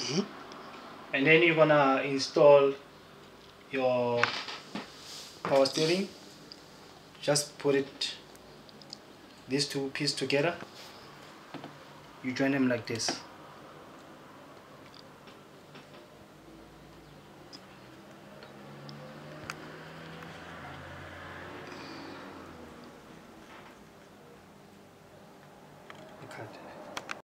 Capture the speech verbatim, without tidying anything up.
Mm-hmm. And then you're gonna install your power steering. Just put it these two pieces together. You join them like this.